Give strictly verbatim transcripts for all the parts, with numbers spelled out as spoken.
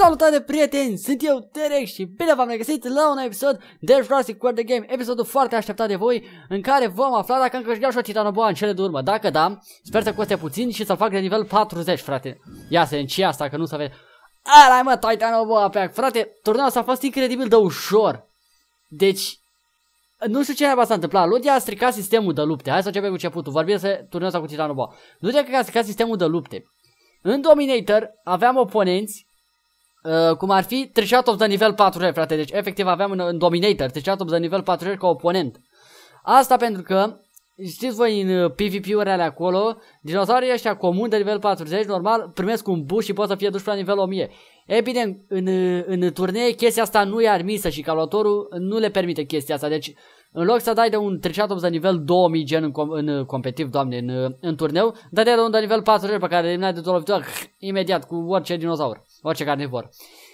Salutare prieteni, sunt eu, Terex, și bine v-am regăsit la un episod de Jurassic World The Game, episodul foarte așteptat de voi, în care vom afla dacă am câștigat și o Titanoboa în cele de urmă. Dacă da, sper să coste puțin și să-l fac de nivel patruzeci, frate. Ia să înci asta, că nu se vede. Ala mă, Titanoboa pe ac. Frate, turneul ăsta a fost incredibil de ușor. Deci, nu știu ce s-a întâmplat. Ludia a stricat sistemul de lupte. Hai să începem cu începutul. Vorbim să turneul ăsta cu Titanoboa. Ludia cred că a stricat sistemul de lupte. În Dominator aveam oponenți Uh, cum ar fi Triceratops de nivel patruzeci, frate. Deci efectiv aveam în, în Dominator Triceratops de nivel patruzeci ca oponent. Asta pentru că știți voi în uh, PvP-urile alea acolo, dinozaurii ăștia comuni de nivel patruzeci normal primesc un boost și pot să fie duși la nivel o mie. E bine, în, în turnee chestia asta nu e admisă și calculatorul nu le permite chestia asta. Deci în loc să dai de un Triceratops de nivel două mii gen în, com în competitiv, doamne, în, în turneu, dai de un de nivel patruzeci pe care eliminai de două lovitură imediat cu orice dinozaur, orice carnivor.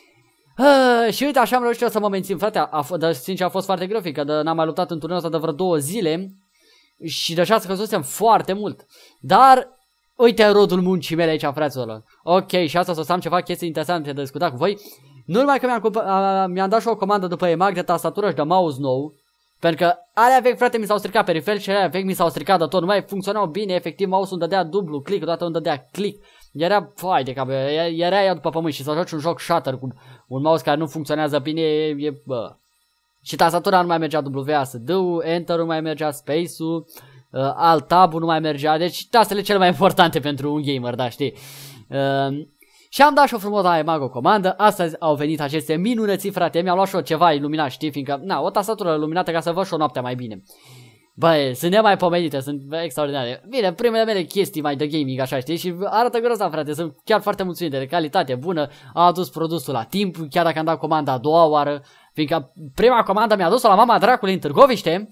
Uh, și uite, așa am reușit să mă mențin, frate. A, a, sincer a fost foarte greu, fiindcă n-am mai luptat în turneul ăsta de vreo două zile și deja scăzusem foarte mult. Dar uite rodul muncii mele aici, fraților. Ok, și asta să am ceva chestii interesante de discutat cu voi. Nu numai că mi-am mi dat și o comandă după E M A G de tastatură și de mouse nou, pentru că alea vechi, frate, mi s-au stricat periferic și alea vechi mi s-au stricat de tot. Nu mai funcționau bine, efectiv, mouse-ul îmi dădea dublu click, odată îmi dădea click. Era, fai de cap, era ea după pământ și să joci un joc Shutter cu un mouse care nu funcționează bine, e, e bă. Și tastatura nu mai mergea W A S D-ul, Enter nu mai mergea, Space-ul, uh, Alt Tab-ul nu mai mergea, deci tastele cele mai importante pentru un gamer, da, știi. Uh, Și am dat și-o frumos la E M A G o comandă. Astăzi au venit aceste minunății, frate. Mi-am luat și-o ceva iluminat, știi, fiindcă, na, o tastatură luminată ca să văd și-o noaptea mai bine. Băi, sunt nemaipomenite, sunt extraordinare. Bine, primele mele chestii mai de gaming, așa, știi, și arată grozav, frate. Sunt chiar foarte mulțumite, de calitate bună. Am adus produsul la timp, chiar dacă am dat comanda a doua oară, fiindcă prima comandă mi-a dus-o la mama dracului în Târgoviște.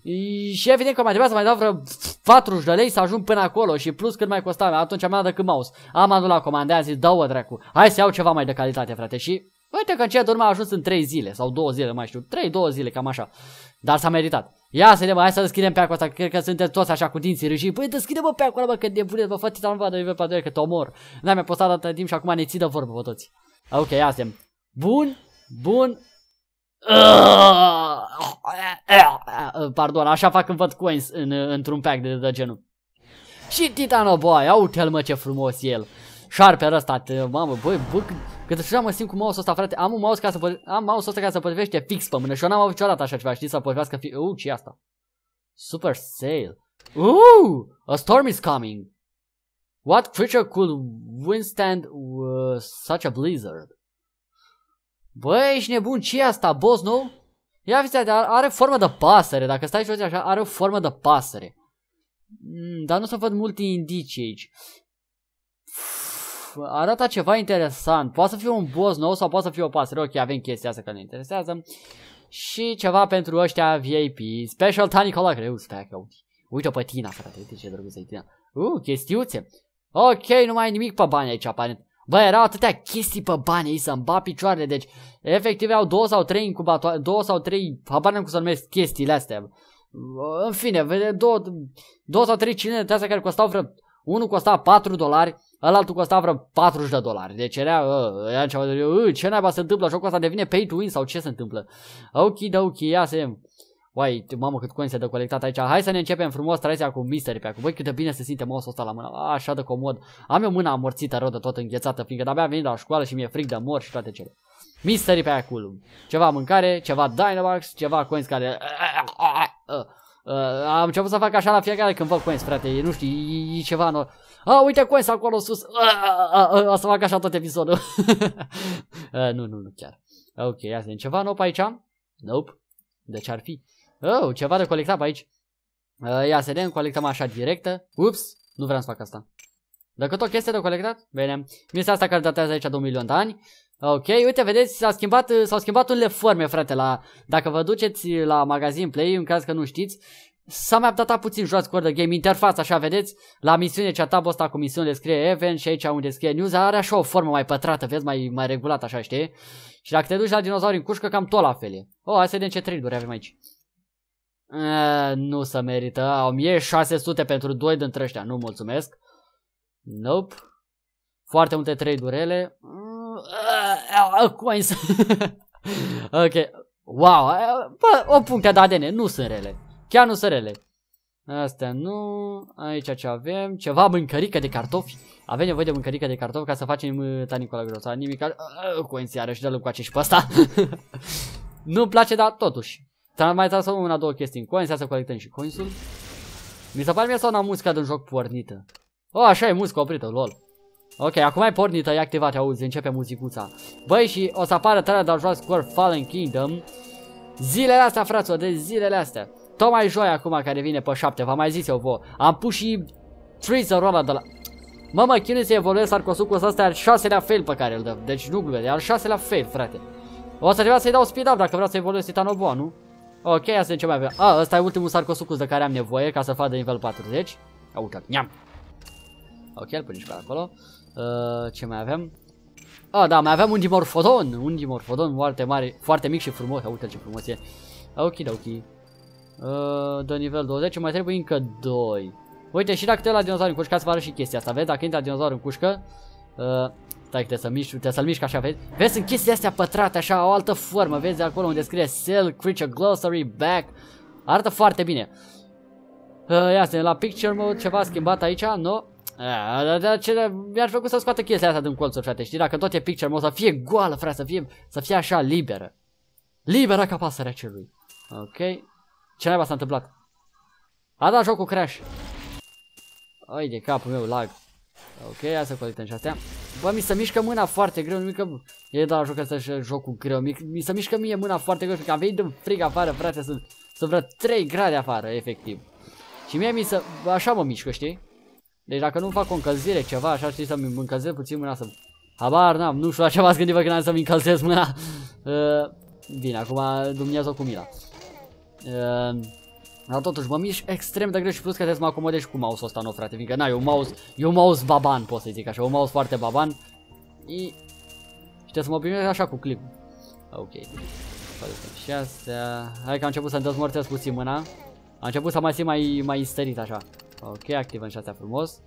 Și evident că mai trebuia să mai dau vreo patruzeci de lei să ajung până acolo. Și plus cât mai costa, atunci am dat decât mouse. Am adus la comandă, am zis, dă-o dracu, hai să iau ceva mai de calitate, frate. Și uite că în cea de urmă a ajuns în trei zile sau două zile, mai știu, trei două zile, cam așa. Dar s-a meritat. Ia să vedem, hai să deschidem pe acolo ăsta, cred că sunteți toți așa cu dinții râșii. Păi deschide-mă pe acolo, bă, că nebuneți, bă, fă Titanoboa de nivel patru, că te omor. N-am mai postat atâta timp și acum ne ții de vorbă pe toți. Ok, ia să vedem. Bun, bun. Pardon, așa fac când văd coins în, într-un pack de, de genul. Și Titanoboa, ia uite-l, mă, ce frumos e el. Șarpele ăsta, mamă, băi, bă, cât așa mă simt cu mouse-ul ăsta, frate. Am un mouse ca să am mouse-ul ăsta ca să potrivește fix pe mână și eu n-am avut niciodată așa ceva, știi, să potrivească fi. Uh, ce-i asta? Super Sail. Uh, a storm is coming. What creature could withstand uh, such a blizzard? Băi, ești nebun, ce-i asta, boss, nu? Ia fiți, are formă de pasăre, dacă stai și așa, are o formă de pasăre. Mm, dar nu se văd multe indicii aici. Arată ceva interesant. Poate să fie un boss nou sau poate să fie o pasăre. Ok, avem chestia asta că ne interesează. Și ceva pentru ăștia V I P. Special Tiny Color. Eu stai că uite pe Tina, frate. Uite ce drăguță e Tina. Uh, chestiuțe. Ok, nu mai e nimic pe bani aici, aparent. Bă, erau atâtea chestii pe bani aici să-mi bat picioarele. Deci, efectiv, au două sau trei incubatoare. Două sau trei, habar n-am cum să numesc chestiile astea. În fine, vede, două, două sau trei cilindre de astea care costau vreo... Unul costa patru dolari, ălaltul costa vreo patruzeci de dolari. Deci era, uh, era ceva de, uh, ce naiba se întâmplă? Jocul ăsta devine pay to win sau ce se întâmplă? Ok, da, ok, ia să... Uai, mamă, cât coin se de colectat aici. Hai să ne începem frumos traiția cu mystery pe acum. Băi, cât de bine se simte mouse-ul ăsta la mână. Așa de comod. Am eu mâna amorțită rău de tot înghețată, fiindcă de-abia am venit la școală și mi-e fric de mor și toate cele. Mystery pe acolo. Ceva mâncare, ceva Dynamax, ceva coins care... Uh, am început să fac așa la fiecare când văd coins, frate, nu știu, e, e ceva nou. Ah, uite coins acolo sus. Uh, uh, uh, o să fac așa tot episodul. uh, nu, nu, nu chiar. Ok, ia să vedem. Ceva nou pe aici? Nope. De ce ar fi? Oh, ceva de colectat pe aici. Uh, ia să vedem, colectăm așa directă. Ups, nu vreau să fac asta. Dacă tot o chestie de colectat? Bine. Este asta care datează aici de un milion de ani. Ok, uite, vedeți, s-a schimbat, s-au schimbat unele forme, frate, la, dacă vă duceți la magazin Play, în caz că nu știți, s-a mai updatat puțin Jurassic World The Game, interfața, așa, vedeți, la misiune, cea tab-ul ăsta cu misiune scrie event și aici unde scrie news, are așa o formă mai pătrată, vezi, mai, mai regulată, așa, știi? Și dacă te duci la dinozauri în cușcă, cam tot la fel e. Oh, hai să vedem ce trade-uri avem aici. Uh, nu se merită, o mie șase sute pentru doi dintre ăștia, nu mulțumesc. Nope. Foarte multe trade-urele. Coins. Ok. Wow. Bă, o puncte de A D N. Nu sunt rele. Chiar nu sunt rele. Astea nu. Aici ce avem? Ceva mâncărică de cartofi. Avem nevoie de mâncărică de cartofi ca să facem tanicola grosa. Nimic. Coins iarăși. Dă-l cu aceea și pe ăsta. Nu-mi place, dar totuși. Mai transformăm una, două chestii în coins. Să colectăm și coinsul. Mi se pare mie sau una muzica de un joc pornită. Oh, așa e muzica oprită, lol. Ok, acum e pornită, e activat, auzi, începe muzicuța. Băi, și o să apară trailer de Jurassic World Fallen Kingdom. Zilele astea, fraților, de zilele astea. Tocmai joi acum care vine pe șapte, v-am mai zis eu vouă. Am pus și freezer-ul ăla de la... Mă, mă, chinui să evoluez Sarcosucul ăsta, e al șaselea fail pe care îl dă. Deci nu glumesc, e al șaselea fail, frate. O să trebuia să-i dau speed-up dacă vreau să evoluez Titanoboa, nu? Ok, ia să vedem ce mai avem. Ah, ăsta e ultimul Sarcosucus de care am nevoie ca să fac de nivel patruzeci. A, uite, niam. Ok, îl punem și pe acolo. Uh, ce mai avem? Ah, da, mai aveam un dimorfodon. Un dimorfodon foarte mare, foarte mic și frumos. Uite ce frumos e. Ok, ok. Uh, de nivel douăzeci, mai trebuie încă doi. Uite, și dacă te la dinozaur în cușcă, să vă arăt și chestia asta. Vezi, dacă intră dinozaur în cușcă, uh, stai că te să miști, te să-l miști așa, vezi? Vezi, sunt chestia astea pătrate, așa, o altă formă. Vezi acolo unde scrie Cell, Creature Glossary, Back. Arată foarte bine. Uh, ia să la Picture Mode, ceva schimbat aici, nu? No? Mi-ar făcut să scoată chestia asta din colțuri, frate. Știi, dacă tot e Picture Mode, să fie goală, frate, să fie, să fie așa liberă. Liberă ca pasărea celui. Ok. Ce naiba s-a întâmplat? A dat jocul crash. Ai de capul meu, lag. Ok, hai să colectăm și astea. Bă, mi se mișcă mâna foarte greu, nimic că... E de la jocul ăsta și jocul greu. Mi, mi se mișcă mie mâna foarte greu, că am venit în frig afară, frate, sunt, sunt vreo trei grade afară, efectiv. Și mie mi se... Așa mă mișcă, știi? Deci dacă nu fac o încălzire, ceva, așa, știi, să-mi încălzesc puțin mâna, să... Habar n-am, nu știu la ce v-ați gândit vă când am să-mi încălzesc mâna. Uh, bine, acum Dumnezeu cu mila. Uh, dar totuși mă mișc extrem de greu și plus că trebuie să mă acomodez cu mouse-ul ăsta, nu, frate, fiindcă, na, e un mouse, e un mouse baban, pot să zic așa, un mouse foarte baban. E... Și trebuie să mă primesc așa cu clip. Ok. Și astea... Hai că am început să-mi dezmorțesc puțin mâna. Am început să mă simt mai, mai istărit așa. Ok, activăm și astea frumos.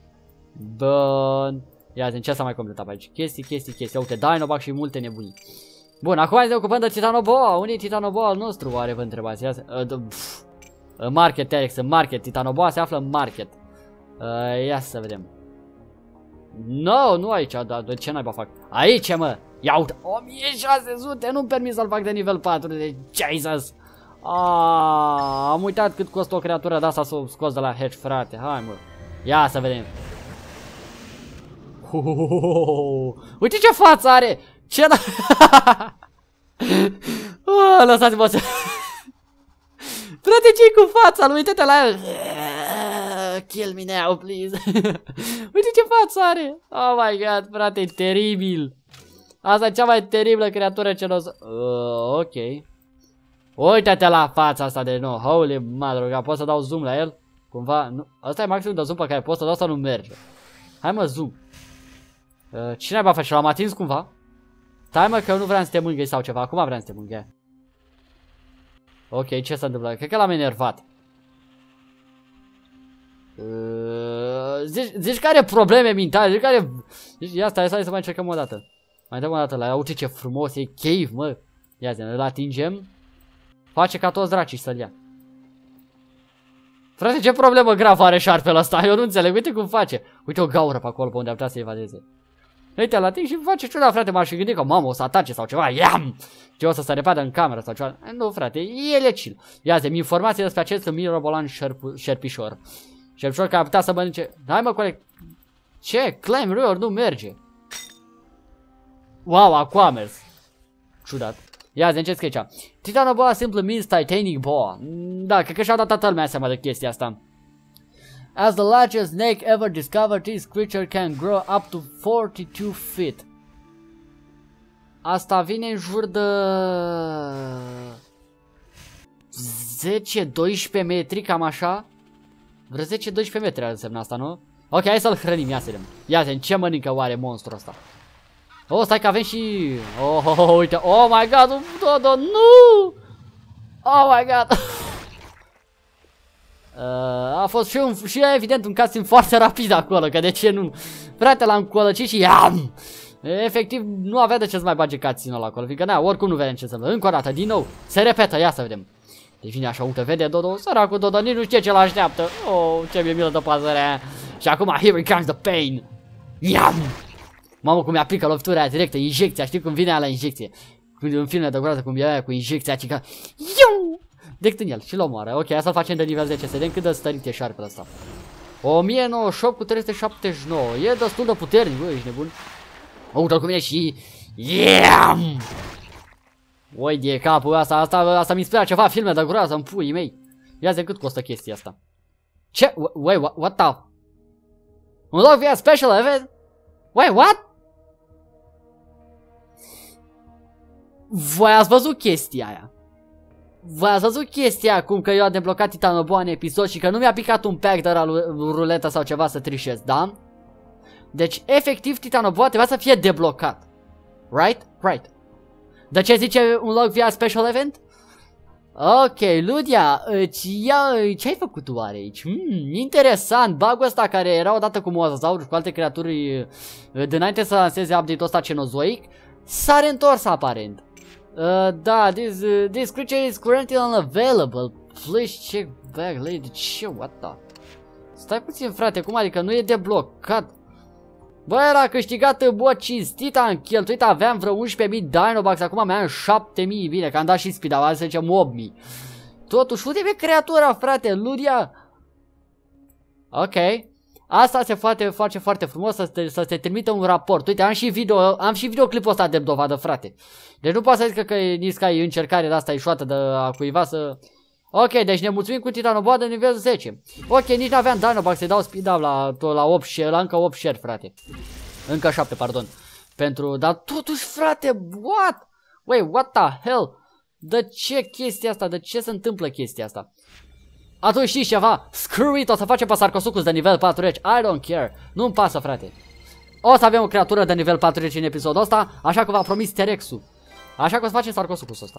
Bun. Ia zi, ce s-a mai completat pe aici? Chestii, chestii, chestii. Uite, Dinobac și multe nebunii. Bun, acum ne ocupăm de Titanoboa. Unde e Titanoboa al nostru? Oare vă întrebați? Ia, uh, în market, Alex, în market. Titanoboa se află în market. Uh, ia să vedem. No, nu aici, dar de ce naiba fac? Aici, mă! Ia uite, o mie șase sute, nu-mi permis să-l fac de nivel patru, de Jesus! Aaaa, am uitat cât costă o creatură de asta să o scos de la hatch, frate, hai mă. Ia să vedem. Uite ce față are! Ce da... oh, lăsați-mă să... Frate, ce-i cu fața lui? Uite-te la el! Kill me now, please! Uite ce față are! Oh my god, frate, e teribil! Asta e cea mai teribilă creatură ce n-o să... Uh, ok. Uite-te la fața asta de nou. Holy mother, pot să dau zoom la el? Cumva, nu. Asta e maximum de zoom pe care pot să dau, sau nu merge. Hai mă, zoom. Uh, cine va face? L-am atins cumva? Stai mă că eu nu vreau să te mângâi sau ceva. Acum vreau să te mângâi. Ok, ce s-a întâmplat? Cred că l-am enervat. Uh, zici, zici că are probleme mentale, zici că are... Zici, ia stai, stai să mai încercăm o dată. Mai dăm o dată la ea, uite ce frumos e cave, mă. Ia zi, îl atingem. Face ca toți dracii să-l ia. Frate, ce problemă gravă are șarpele ăsta? Eu nu înțeleg, uite cum face. Uite o gaură pe acolo pe unde ar putea să evadeze. Uite, îl ating și face ciuda, frate, m-aș fi gândit că mamă o să atace sau ceva. Iam! Ce o să se repadă în cameră sau ceva. Nu, frate, el e chill. Ia zi, informații despre acest mirobolan șerpișor. Șerpișor care ar putea să mănânce... Hai mă, colect. Ce? Climb River nu merge. Wow, Aquamers. Ciudat. Ia zi, ce scrie aici? Titanoboa simply means titanic boa. Da, cred că și-a dat toată lumea seama de chestia asta. As the largest snake ever discovered, this creature can grow up to forty-two feet. Asta vine în jur de... zece doisprezece metri, cam așa. Vreo zece doisprezece metri ar însemna asta, nu? Ok, hai să-l hrănim, ia să vedem. Ia să vedem, ce mănâncă oare monstrul ăsta? Oh, stai că avem și... Oh, oh, oh, uite, oh my god, un dodo, nu! Oh my god! uh, a fost și, un, și evident un cutscene foarte rapid acolo, că de ce nu? Frate, l-am colăcit și iam! Efectiv, nu avea de ce să mai bage cutscene-ul ăla acolo, fiindcă, na, oricum nu vedem ce să încă o dată, din nou, se repetă, ia să vedem. Deci vine așa, uite, vede Dodo, săracul Dodo, nici nu știe ce l-așteaptă. Oh, ce mi-e milă de păzărea. Și acum, here comes the pain. Iam! Mamă, cum mi-aplică lovitura aia directă, injecția, știi cum vine aia la injecție. În filme de groază, cum e aia cu injecția, ci că... Iu! Decât în el și-l omoară. Ok, asta facem de nivel zece, să vedem cât de stărit e șarpele ăsta. o mie nouăzeci și opt cu trei sute șaptezeci și nouă, e destul de puternic, bă, ești nebun. Uite-l cum e și... Iam! Oi de capul asta, asta, asta mi inspira ceva filme de groază în puii mei. Ia zi cât costă chestia asta. Ce? Wait, what, what the? Un loc via special event? Wait, what? Voi ați văzut chestia aia? Voi ați văzut chestia acum că eu am deblocat Titanoboa în episod și că nu mi-a picat un pack de la ruletă sau ceva să trișez, da? Deci, efectiv, Titanoboa trebuia să fie deblocat. Right? Right. De ce zice un log via special event? Ok, Ludia, ce ai făcut tu oare aici? Hmm, interesant, bug-ul ăsta care era odată cu mozazauri și cu alte creaturi dinainte să lanseze update-ul ăsta cenozoic, s-a reîntors aparent. Uh, da, this, uh, this creature is currently unavailable. Please check back later. Ce? What the? Stai puțin, frate, cum adică nu e deblocat? Bă, era câștigat bot cinstit, am cheltuit, aveam vreo unsprezece mii Dinobucks, acum mai am șapte mii, bine, că am dat și speed, dar să zicem opt mii. Totuși, unde e creatura, frate, Ludia? Ok. Asta se face, face foarte frumos, să te, să te trimită un raport. Uite, am și video, am și videoclipul ăsta de dovadă, frate. Deci nu poți să zic că e nisca e încercare de asta ieșoată de a cuiva să... Ok, deci ne mulțumim cu Titanoboa de nivel zece. Ok, nici n-aveam Dinobucks, să-i dau speed up la, la opt share, la încă opt share, frate. Încă șapte, pardon. Pentru, dar totuși, frate, what? Wait, what the hell? De ce chestia asta? De ce se întâmplă chestia asta? Atunci știți ceva? Screw it, o să facem pe Sarcosuchus de nivel patruzeci. I don't care. Nu-mi pasă, frate. O să avem o creatură de nivel patruzeci în episodul ăsta, așa că v-a promis T-Rex-ul. Așa că o să facem Sarcosuchus ăsta.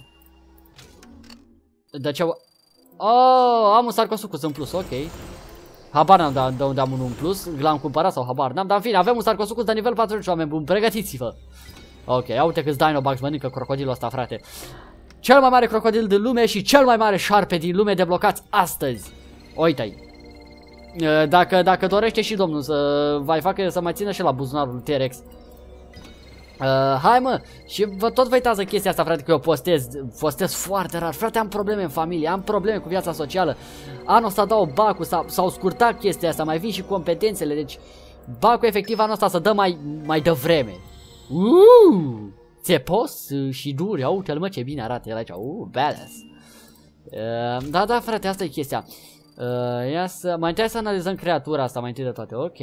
De ce... Oh, am un Sarcosuchus în plus, ok. Habar n-am de unde am unul în plus, l-am cumpărat sau habar n-am, dar în fine, avem un Sarcosuchus de nivel patruzeci, oameni buni, pregătiți-vă. Ok, ia uite câți Dinobucks mănâncă crocodilul ăsta, frate. Cel mai mare crocodil din lume și cel mai mare șarpe din lume deblocați astăzi. Uite-i. Dacă, dacă dorește și domnul să vai facă să mai țină și la buzunarul T-Rex. Uh, hai mă, și vă tot vă uitați chestia asta, frate, că eu postez, postez foarte rar. Frate, am probleme în familie, am probleme cu viața socială. Anul ăsta dau bacul, s-au scurtat chestia asta, mai vin și competențele. Deci bacul efectiv anul ăsta să dă mai, mai devreme. Uuuu, țepos și dur, ia uite-l mă ce bine arată el aici, uuu, badass. uh, Da, da, frate, asta e chestia. uh, Ia să, mai întâi să analizăm creatura asta, mai întâi de toate, ok.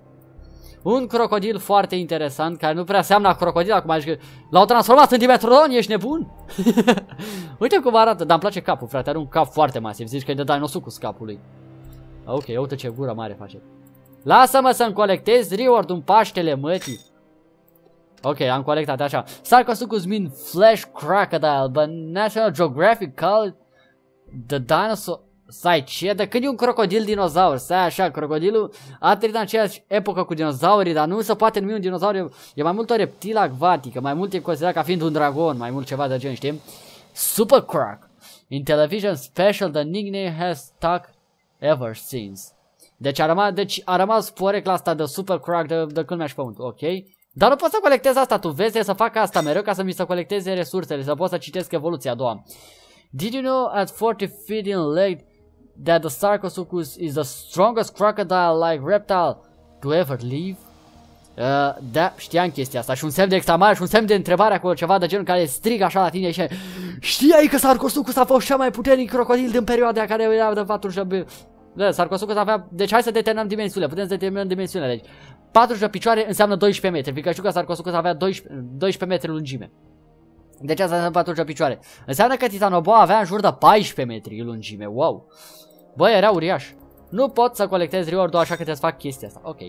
Un crocodil foarte interesant, care nu prea seamănă crocodil, acum adică l-au transformat în Dimetrodon, ești nebun? Uite cum arată, dar îmi place capul, frate, are un cap foarte masiv, zici că e de Dinosuchus capul lui. Ok, uite ce gură mare face. Lasă-mă să-mi colectez reward-ul în Paștele mătii. Ok, am colectat așa. Sarcosuchus mean flesh crocodile, but National Geographic call it the dinosaur... Stai, ce? De când e un crocodil dinozaur? Stai așa, crocodilul a trăit în aceeași epocă cu dinozaurii, dar nu se poate numi un dinozaur, e, e mai mult o reptilă acvatică, mai mult e considerat ca fiind un dragon, mai mult ceva de gen, știi? Super Croc. In television special, the nickname has stuck ever since. Deci a rămas, deci a rămas porecla asta de Super Croc de, de când mi-aș pământ, ok? Dar nu pot să colectez asta, tu vezi, să fac asta mereu ca să mi se colecteze resursele, să pot să citesc evoluția a doua. Did you know at forty feet in length that the Sarcosuchus is the strongest crocodile-like reptile to ever live? Uh, da, știam chestia asta și un semn de exclamare și un semn de întrebare acolo, ceva de genul care strigă așa la tine și știai că Sarcosuchus a fost cel mai puternic crocodil din perioada care era de patruzeci. Da, Sarcosuchus avea, deci hai să determinăm dimensiunile, putem să determinăm dimensiunile, deci patruzeci de picioare înseamnă doisprezece metri, fiindcă știu că Sarcosuchus avea doisprezece metri lungime. Deci asta înseamnă patruzeci de picioare. Înseamnă că Titanoboa avea în jur de paisprezece metri lungime, wow. Bă, era uriaș. Nu pot să colectez reward-ul, așa că trebuie să fac chestia asta. Ok. Uh,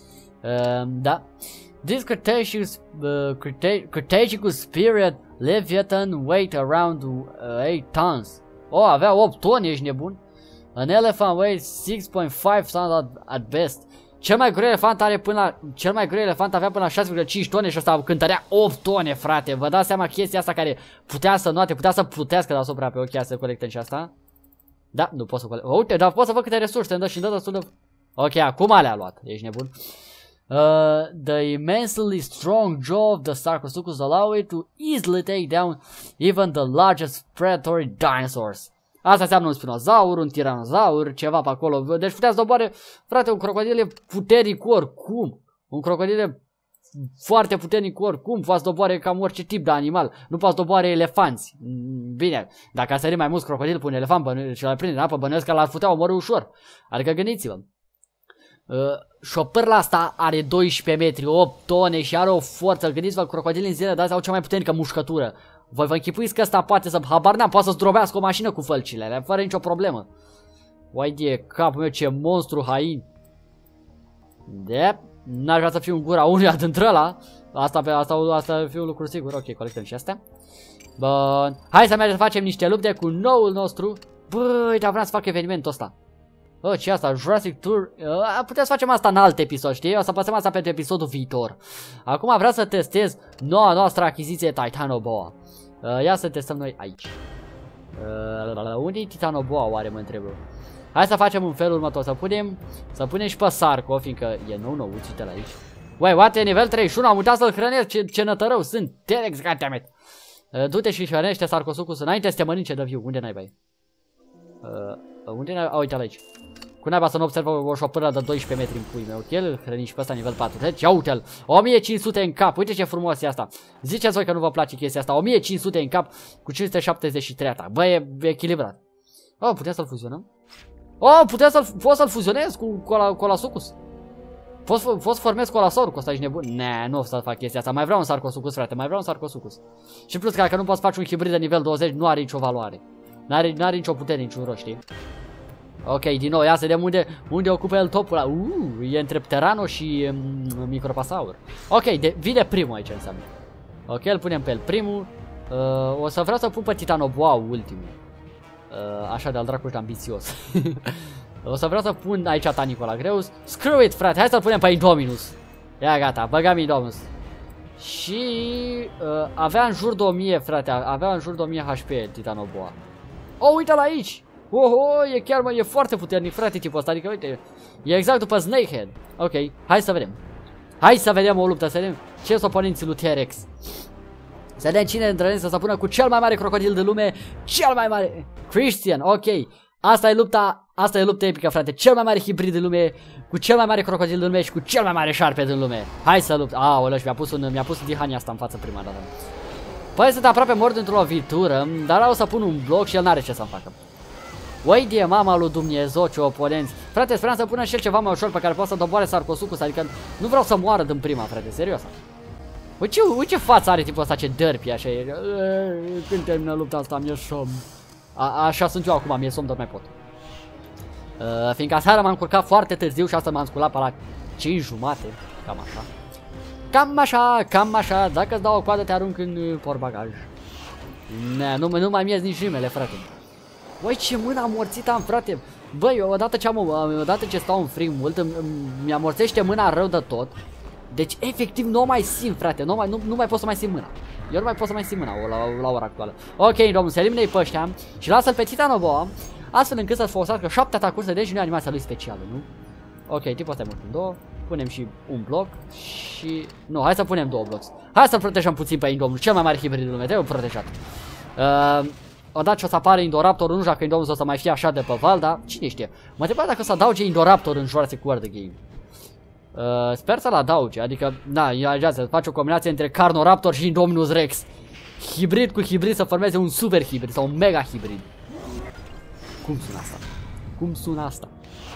da. This Cretaceous, uh, Creta Cretaceous period Leviathan weight around uh, eight tons. Oh, avea opt toni, ești nebun? An elephant weighs six point five tons at, at best. Cel mai greu elefant are până la, cel mai greu elefant avea până la șase virgulă cinci tone și ăsta cântărea opt tone, frate. Vă dați seama chestia asta care putea să noate, putea să plutească deasupra pe ochii, să colectăm și asta. Da, nu pot să colect. Uite, dar pot să văd câte resurse îmi dă și îmi dă destul de... Ok, acum le-a luat, ești nebun. Uh, the immensely strong jaw of the Sarcosuchus allow it to easily take down even the largest predatory dinosaurs. Asta înseamnă un spinozaur, un tiranozaur, ceva pe acolo. Deci putea să doboare, frate, un crocodil e puternic oricum. Un crocodil e foarte puternic oricum. Poate să doboare cam orice tip de animal. Nu poate să doboare elefanți. Bine, dacă a sărit mai mulți crocodili pe un elefant și l-ar prinde în apă, bănuiesc că l-ar putea omorâ ușor. Adică gândiți-vă. Uh, șopârla asta are doisprezece metri, opt tone și are o forță. Gândiți-vă, crocodilii în zilele de azi au cea mai puternică mușcătură. Voi vă închipuiți că ăsta poate să, habar n-am, poate să zdrobească o mașină cu fălcile, fără nicio problemă. Uai de capul meu, ce monstru hain. De, n-aș vrea să fiu în gura unuia dintre ăla. Asta, pe, asta, asta ar fi un lucru sigur. Ok, colectăm și astea. Bun, hai să mergem să facem niște lupte cu noul nostru. Băi, dar vreau să fac evenimentul ăsta. Oh, ce asta? Jurassic Tour. Uh, putem să facem asta în alt episod, știi? O să pasăm asta pentru episodul viitor. Acum vreau să testez noua noastră achiziție Titanoboa. Uh, ia să testăm noi aici. Uh, unde e Titanoboa, oare, mă întreb? Hai să facem un fel următor. Să punem, să punem și pe Sarco, fiindcă e nou nou, uite-l aici. Uai, uite, nivel treizeci și unu, am uitat să-l hrănesc, ce, ce nătărău sunt. T-Rex, goddammit. Uh, Du-te și hrănește Sarcosuchus înainte să te mănânce de viu. Unde n-ai, bai? Uh, unde n-ai? A, uite-l aici. Cu naiba să nu observă o șopârlă de doisprezece metri în pui meu. Ok, îl hrănim și pe ăsta nivel patruzeci. Ia uite-l, o mie cinci sute în cap. Uite ce frumos e asta. Ziceți voi că nu vă place chestia asta. o mie cinci sute în cap cu cinci sute șaptezeci și trei ta. Bă, e echilibrat. Oh, putem să-l fuzionăm? Oh, putem să-l, pot să-l fuzionez cu Colasuchus. Poți să formez Colasaur cu ăsta, ești nebun? Ne, nu o să fac chestia asta. Mai vreau un Sarcosuchus, frate, mai vreau un Sarcosuchus. Și plus că dacă nu poți face un hibrid de nivel douăzeci, nu are nicio valoare. N-are, n-are nicio putere, niciun rost, știi? Ok, din nou, ia să vedem unde, unde ocupă el topul ăla. Uh, e între Pterano și um, Micropasaur. Ok, de, vine primul aici înseamnă. Ok, îl punem pe el primul. uh, O să vreau să pun pe Titanoboa ultimul. uh, Așa de-al dracu de ambițios. O să vreau să pun aici Tanicola Greus. Screw it, frate, hai să-l punem pe Indominus. Ia gata, băgam Indominus. Și uh, avea în jur de o mie, frate, avea în jur de o mie H P Titanoboa. Oh, uite-l aici. Oho, e chiar, mă, e foarte puternic, frate, tipul ăsta, adică, uite, e exact după Snakehead. Ok, hai să vedem. Hai să vedem o luptă, să vedem ce sunt oponenții lui T-Rex. Să vedem cine dintre noi să se pună cu cel mai mare crocodil de lume, cel mai mare Christian, ok. Asta e lupta, asta e lupta epică, frate, cel mai mare hibrid de lume, cu cel mai mare crocodil de lume și cu cel mai mare șarpe din lume. Hai să lupt. Aoleu, și mi-a pus un, mi-a pus dihania asta în față prima dată. Păi sunt aproape mort într-o lovitură, dar o să pun un bloc și el n-are ce să-mi facă. Uai de mama lui Dumnezeu, ce oponenți. Frate, speram să pună și el ceva mai ușor pe care poate să doboare Sarcosuchus, adică nu vreau să moară din prima, frate, serios. Uite ce, uite ce față are tipul ăsta, ce dărpi, așa e. Când termină lupta asta, mi-e somn. A, așa sunt eu acum, mi-e somn, dar mai pot. Uh, fiindcă aseară m-am curcat foarte târziu și asta m-am sculat pe la cinci jumate, cam așa. Cam așa, cam așa, dacă îți dau o coadă te arunc în portbagaj. Ne, nu, nu mai mi-e nici rimele, frate. Băi, ce mână amorțită am, frate. Băi, odată ce, am, odată ce stau în frig mult, mi-amorțește mâna rău de tot. Deci, efectiv, nu o mai simt, frate. Nu mai, nu, nu mai pot să mai simt mâna. Eu nu mai pot să mai simt mâna la, la ora actuală. Ok, domnul, se elimine-i pe ăștia și lasă-l pe Titanoboa, astfel încât să-ți folosească șapte atacuri să deci nu e animația lui specială, nu? Ok, tipul ăsta e mult în două. Punem și un bloc și... Nu, hai să punem două blocs. Hai să-l protejăm puțin pe Indominus, cel mai mare hibrid din lume, trebuie protejat. Uh, odată ce o să apară Indoraptor, nu știu dacă Indominus o să mai fie așa de pe val, dar cine știe. Mă întreb dacă o să adauge Indoraptor în Jurassic World The Game. Uh, sper să-l adauge, adică, na, ia să faci o combinație între Carnoraptor și Indominus Rex. Hibrid cu hibrid să formeze un super hibrid sau un mega hibrid. Cum sună asta? Cum sună asta?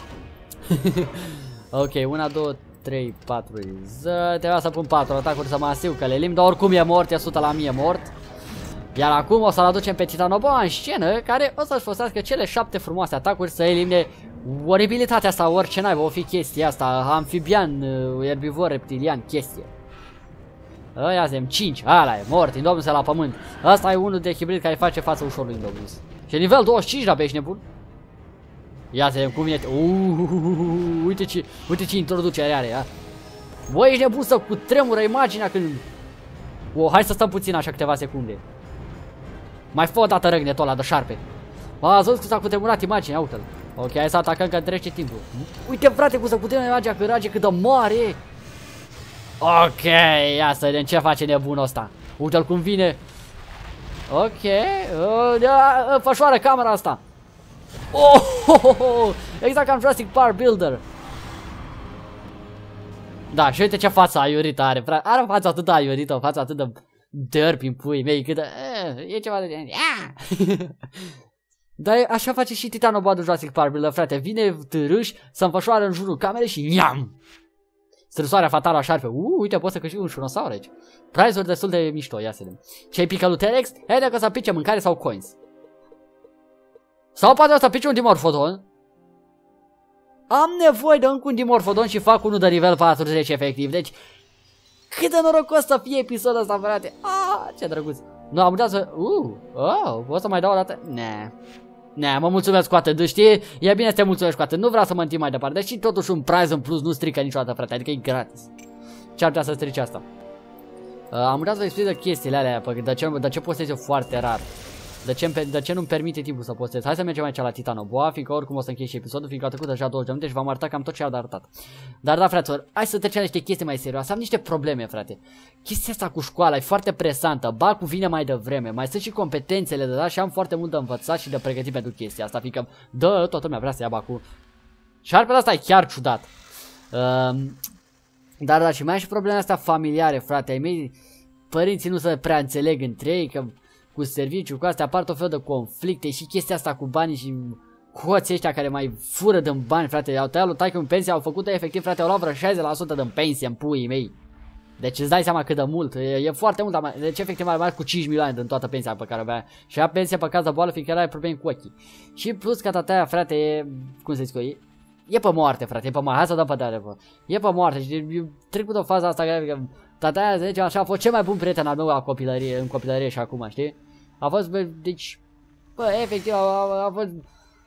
Ok, unu, doi, trei, patru, trebuia să pun patru atacuri să mă asigur că le elim, dar oricum e mort, e o sută la mie mort. Iar acum o să-l aducem pe Titanoboa în scenă, care o să-și folosească cele șapte frumoase atacuri să elimine oribilitatea asta, orice naiba, o fi chestia asta, amfibian, erbivor, reptilian, chestie. Ăia zem, cinci, ala e, mort, Indominus la pământ. Asta e unul de hibrid care face față ușor lui Indominus. Și nivel douăzeci și cinci, da, pe ești nebun? Ia să vedem cum vine. Uuuu, uite ce, uite ce introducere are, ia. Băi, ești nebun să cutremură imaginea când... O, hai să stăm puțin așa câteva secunde. Mai fă o dată răgnetul ăla de șarpe. Bă, ați văzut cum s-a cutremurat imaginea, uite-l. Ok, hai să atacăm că trece timpul. Uite, frate, cum să cutremură imaginea, că rage cât de mare. Ok, ia să vedem ce face nebunul ăsta. Uite-l cum vine. Ok, uh, fășoară camera asta. Oh, oh, oh, oh, exact ca în Jurassic Park Builder. Da, și uite ce față aiurită are, frate. Are o față atât de aiurită, o față atât de derpi în puii mei, cât de... Eh, e ceva de... Dar așa face și Titanoboa de Jurassic Park Builder, frate. Vine târâș, să înfășoară în jurul camerei și niam! Strâsoarea fatală a șarpe. Uh, uite, poți să câștigi un șunosaur aici. Prize-uri destul de mișto, ia să vedem. Ce-i pică lui T-Rex? Hai dacă să pice mâncare sau coins. Sau poate o să pice un Dimorphodon. Am nevoie de încă un Dimorphodon și fac unul de nivel patruzeci efectiv. Deci, cât de norocos să fie episodul ăsta, frate. Ah, ce drăguț. Nu, am uitat să... Uh, oh, o să mai dau o dată? Ne. Ne, mă mulțumesc cu atât, știi? E bine să te mulțumesc cu atât, nu vreau să mă întind mai departe. Deși totuși un prize în plus nu strică niciodată, frate, adică e gratis. Ce ar putea să strice asta? Uh, am uitat să vă explic de chestiile alea, de ce, de ce postez eu foarte rar. De ce, de ce nu-mi permite timpul să postez? Hai să mergem aici la Titanoboa, fiindcă oricum o să închei și episodul, fiindcă a trecut deja douăzeci de minute și v-am arătat cam tot ce am de arătat. Dar da, fraților, hai să trecem la niște chestii mai serioase. Am niște probleme, frate. Chestia asta cu școala e foarte presantă, bacul vine mai devreme, mai sunt și competențele de dat și am foarte mult de învățat și de pregătit pentru chestia asta, fiindcă, dă, toată lumea vrea să ia bacul. Șarpele asta e chiar ciudat. Uh, dar da, și mai ai și probleme astea familiare, frate. Ai mei, părinții nu se prea înțeleg între ei, că cu serviciu, cu astea apar tot felul de conflicte și chestia asta cu banii și hoții ăștia care mai fură din bani, frate. Au tăiat lui taică în pensie, au făcut-o efectiv, frate, au luat vreo șaizeci la sută din pensie în puii mei. Deci îți dai seama cât de mult, e, e foarte mult, dar deci efectiv mai mult cu cinci milioane din toată pensia pe care o avea. Și a pensie pe caz de boală, fiindcă era probleme cu ochii. Și plus că tataia, frate, e, cum să zic eu, e, e pe moarte, frate, e pe moarte, hai să dăm pe tare, bă. E pe moarte și eu trec cu o fază asta, că tataia, zice, așa, a fost cel mai bun prieten al meu la copilărie, în copilărie și acum, știi? A fost, bă, deci, bă, efectiv, a, a, a fost,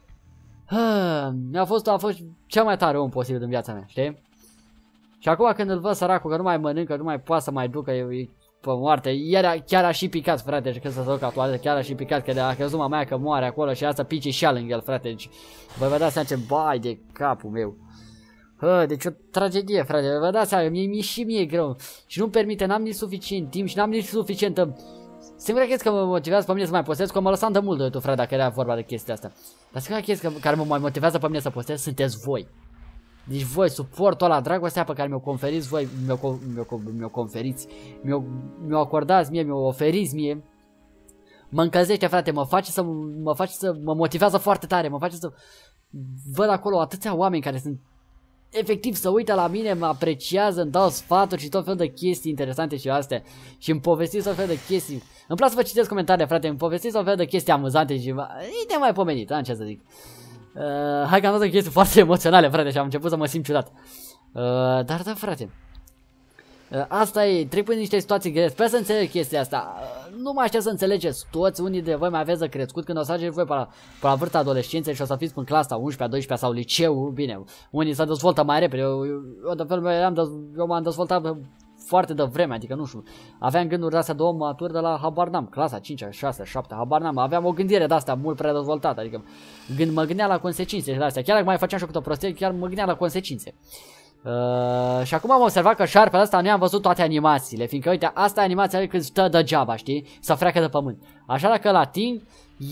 a fost, a fost cel mai tare om posibil din viața mea, știi? Și acum când îl văd săracul că nu mai mănâncă, nu mai poate să mai ducă, e, e pe moarte, iar chiar a și picat, frate, deci când să se ducă la toaletă, chiar a și picat, că de a crezut mama mea că moare acolo și asta pice și lângă el, frate, deci, bă, vă dați seama ce bai de capul meu. Hă, deci o tragedie, frate, vă dați seama, mie, mie și mie e greu și nu-mi permite, n-am nici suficient timp și n-am nici suficientă... Singura chestie că mă motivează pe mine să mai postez, că mă lăsam de mult de tu, frate, dacă era vorba de chestia asta. Dar singura chestie care mă mai motivează pe mine să postez sunteți voi. Deci voi, suportul ăla, dragostea pe care mi-o conferiți voi, mi-o mi mi conferiți, mi-o mi acordați mie, mi-o oferiți mie, mă încălzește, frate, mă face să mă face să mă motivează foarte tare, mă face să văd acolo atâția oameni care sunt efectiv să uită la mine, mă apreciază, îmi dau sfaturi și tot felul de chestii interesante și astea și îmi povestiți tot felul de chestii. Îmi place să vă citesc comentarii, frate, îmi povestiți tot felul de chestii amuzante și e de mai pomenit, am ce să zic. Uh, hai că am dat chestii foarte emoționale, frate, și am început să mă simt ciudat. Uh, dar da, frate, uh, asta e, trec prin niște situații grele, sper să înțeleg chestia asta. Uh, nu mai aștept să înțelegeți toți, unii de voi mai aveți de crescut când o să ajungeți voi pe la, pe la vârsta adolescenței și o să fiți în clasa a unsprezecea, a doisprezecea sau liceu, bine, unii se dezvoltă mai repede, eu, eu, eu de fel eu m-am dezvoltat foarte de vreme, adică nu știu, aveam gânduri de-astea de om matur de la habar n-am, clasa a cincea, a șasea, a șaptea, habar n-am, aveam o gândire de-astea mult prea dezvoltată, adică gând, mă gândeam la consecințe de astea, chiar dacă mai făceam și o câtă prostie, chiar mă gândeam la consecințe. Uh, și acum am observat că șarpele ăsta nu i-am văzut toate animațiile, fiindcă uite, asta e animația când stă degeaba, știi, să freacă de pământ. Așa dacă îl ating,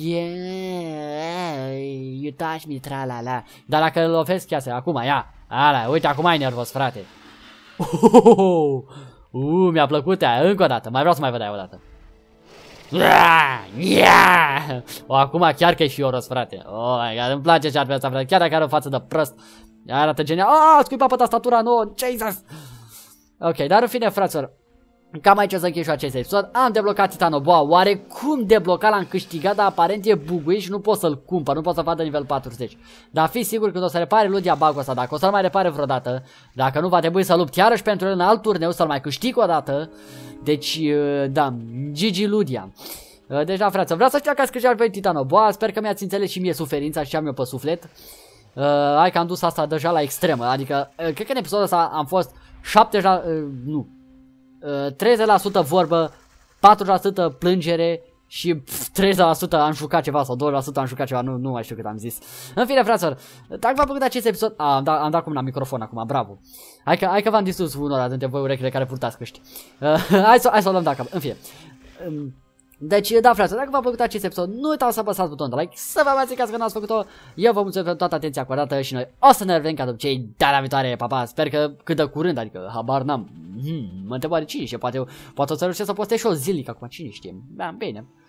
yeah, you touch me, tra la la. Dar dacă îl lovesc chiar să, acum, ia, ala, uite, acum ai nervos, frate. Uh, uh, mi-a plăcut aia, încă o dată, mai vreau să mai văd aia o dată. Yeah! O, acum chiar că e fioros, frate. Oh my god, îmi place ce-ar asta, frate, chiar dacă are o față de prost. Arată genial. Ah, scuipa pe tastatura nouă, Jesus! Ok, dar în fine, fraților, cam aici o să închei și acest episod. Am deblocat Titanoboa, oarecum deblocat l-am câștigat, dar aparent e buguit și nu pot să-l cumpăr, nu pot să fac de nivel patruzeci. Dar fiți sigur că o să repare Ludia bug-ul ăsta, dacă o să-l mai repare vreodată, dacă nu va trebui să lupt iarăși pentru el în alt turneu, să-l mai câștig o dată. Deci, da, Gigi Ludia. Deci, da, frață, vreau să știu că ați câștigat pe Titanoboa, sper că mi-ați înțeles și mie suferința și ce am eu pe suflet. Uh, hai că am dus asta deja la extremă, adică uh, cred că în episodul ăsta am fost șaptezeci la sută, uh, nu, uh, treizeci la sută vorbă, patruzeci la sută plângere și pf, treizeci la sută am jucat ceva sau douăzeci la sută am jucat ceva, nu, nu mai știu cât am zis. În fine, fraților, dacă v-a plăcut acest episod, a, am, dat, am dat cum la microfon acum, bravo. Hai că, hai că v-am distrus unora dintre voi urechile care purtați căști. Uh, hai, să, hai să o luăm dacă, în fine. Um, Deci, da, frate, dacă v-a plăcut acest episod, nu uitați să apăsați butonul de like, să vă amațicați că n-ați făcut-o. Eu vă mulțumesc pentru toată atenția acordată și noi o să ne revedem ca obicei data viitoare, papa. Sper că cât de curând, adică habar n-am. Hmm, mă întreb oare cine știe, poate, poate o să reușesc să postez și o zilnic acum, cine știe. Da, bine.